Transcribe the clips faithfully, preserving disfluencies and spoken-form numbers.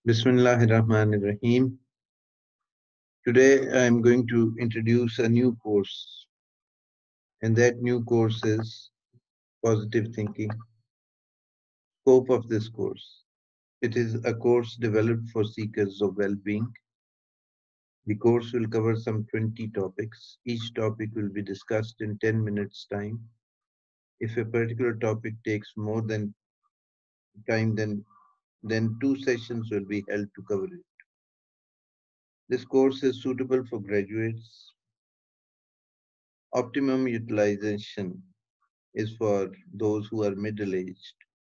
Bismillahirrahmanirrahim. Today I am going to introduce a new course, and that new course is Positive Thinking. Scope of this course. It is a course developed for seekers of well-being. The course will cover some twenty topics. Each topic will be discussed in ten minutes time. If a particular topic takes more than time, then, then two sessions will be held to cover it. This course is suitable for graduates. Optimum utilization is for those who are middle-aged.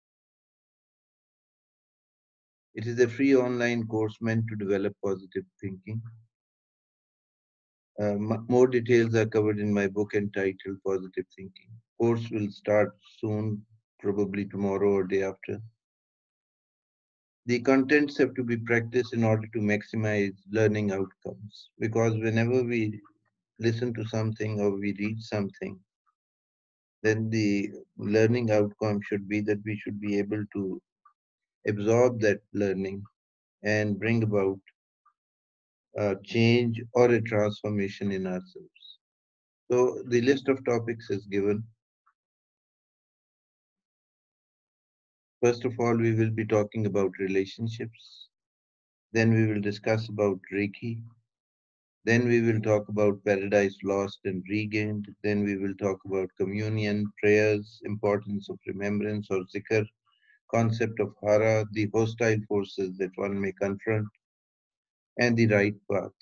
It is a free online course meant to develop positive thinking. Uh, m- more details are covered in my book entitled Positive Thinking. Course will start soon, probably tomorrow or day after. The contents have to be practiced in order to maximize learning outcomes. Because whenever we listen to something or we read something, then the learning outcome should be that we should be able to absorb that learning and bring about a change or a transformation in ourselves. So the list of topics is given. First of all, we will be talking about relationships. Then we will discuss about Reiki. Then we will talk about paradise lost and regained. Then we will talk about communion, prayers, importance of remembrance or zikr, concept of hara, the hostile forces that one may confront, and the right path.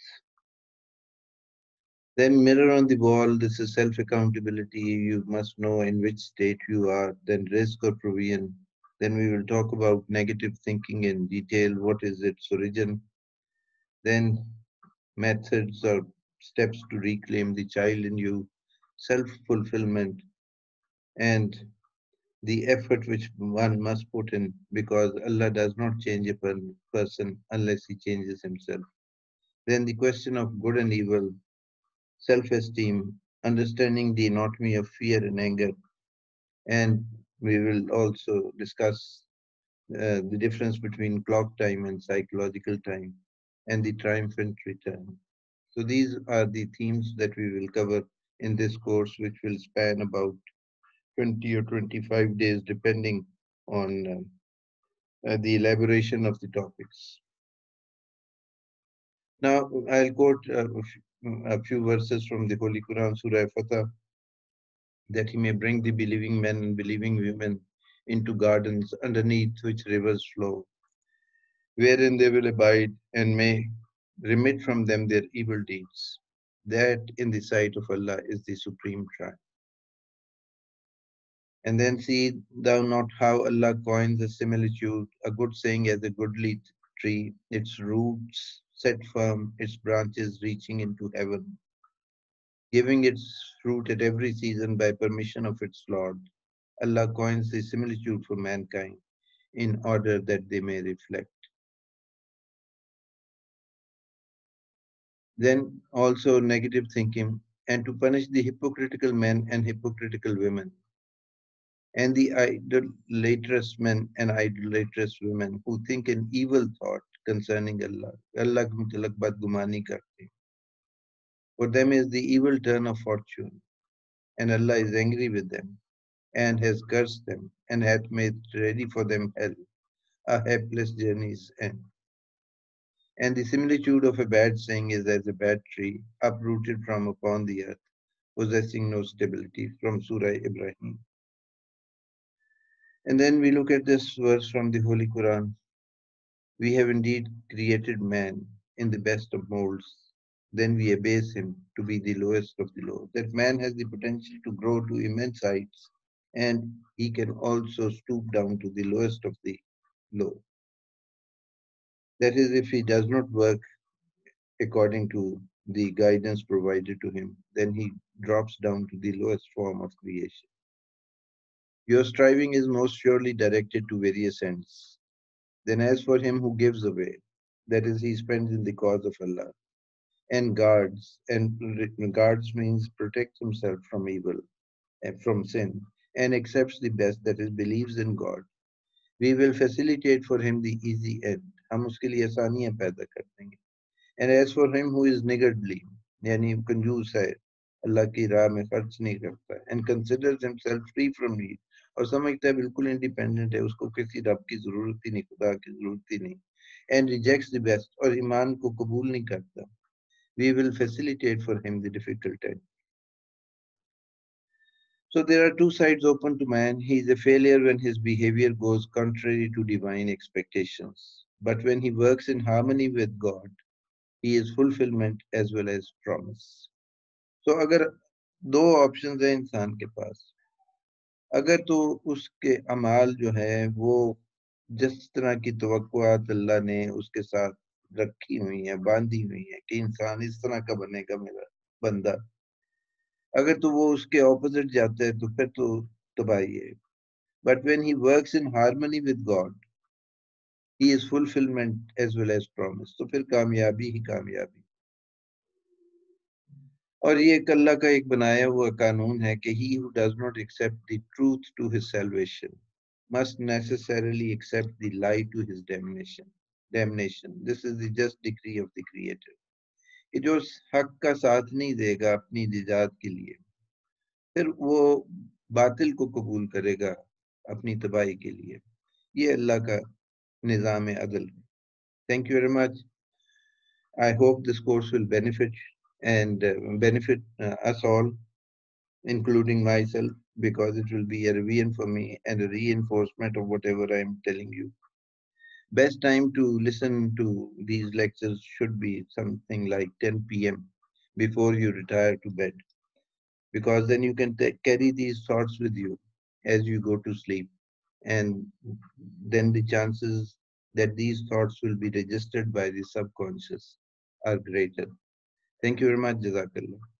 Then mirror on the wall, this is self-accountability. You must know in which state you are. Then risk or provision. Then we will talk about negative thinking in detail. What is its origin? Then methods or steps to reclaim the child in you, self-fulfillment, and the effort which one must put in because Allah does not change a per- person unless he changes himself. Then the question of good and evil, self-esteem, understanding the anatomy of fear and anger, and we will also discuss uh, the difference between clock time and psychological time, and the triumphant return. So these are the themes that we will cover in this course, which will span about twenty or twenty-five days, depending on uh, uh, the elaboration of the topics. Now, I'll quote uh, a few a few verses from the Holy Quran, Surah Fatah, that he may bring the believing men and believing women into gardens underneath which rivers flow, wherein they will abide and may remit from them their evil deeds. That in the sight of Allah is the supreme triumph. And then see thou not how Allah coins a similitude, a good saying as a goodly tree, its roots set firm, its branches reaching into heaven, giving its fruit at every season by permission of its Lord. Allah coins the similitude for mankind in order that they may reflect. Then also negative thinking, and to punish the hypocritical men and hypocritical women, and the idolatrous men and idolatrous women who think an evil thought concerning Allah. Allah ki mutalak badgumani karte. For them is the evil turn of fortune, and Allah is angry with them, and has cursed them, and hath made ready for them hell, a hapless journey's end. And the similitude of a bad saying is as a bad tree, uprooted from upon the earth, possessing no stability, from Surah Ibrahim. And then we look at this verse from the Holy Quran. We have indeed created man in the best of molds. Then we abase him to be the lowest of the low. That man has the potential to grow to immense heights, and he can also stoop down to the lowest of the low. That is, if he does not work according to the guidance provided to him, then he drops down to the lowest form of creation. Your striving is most surely directed to various ends. Then, as for him who gives away, that is, he spends in the cause of Allah, and guards, and guards means protects himself from evil and from sin, and accepts the best, that is, believes in God. We will facilitate for him the easy end. हम उसके लिए आसानियां पैदा कर देंगे. And as for him who is niggardly, यानी कंजूस है, अल्लाह की राह में खर्च नहीं करता, and considers himself free from need, और समझता है बिल्कुल इंडिपेंडेंट है, उसको किसी रब की जरूरत ही नहीं, खुदा की जरूरत ही नहीं, and rejects the best, और ईमान को कबूल नहीं करता, we will facilitate for him the difficult time. So there are two sides open to man. He is a failure when his behavior goes contrary to divine expectations. But when he works in harmony with God, he is fulfillment as well as promise. So अगर दो options हैं इंसान के पास, अगर तो उसके अमाल जो है वो जिस तरह की तवक्कुआत अल्लाह ने उसके साथ रखी हुई है, बांधी हुई है कि इंसान इस तरह का बनेगा मेरा बंदा, अगर तो वो उसके ऑपोजिट जाते हैं तो फिर तो तबाही है. But when he works in harmony with God, he is fulfillment as well as promise. तो फिर कामयाबी ही कामयाबी. और ये एक अल्लाह का एक बनाया हुआ कानून है कि he who does not accept the truth to his salvation must necessarily accept the lie to his damnation. Damnation. This is the just decree of the Creator. कि जो हक का साथ नहीं देगा अपनी निजात के लिए, फिर वो बातिल को कबूल करेगा अपनी तबाही के लिए. ये अल्लाह का निज़ाम अदल. Thank you very much. I hope this course will benefit and uh, benefit uh, us all, including myself, because it will be a revision for me and a reinforcement of whatever I'm telling you. Best time to listen to these lectures should be something like ten p m before you retire to bed, because then you can ta- carry these thoughts with you as you go to sleep, and then the chances that these thoughts will be registered by the subconscious are greater. Thank you very much, Jazakallah.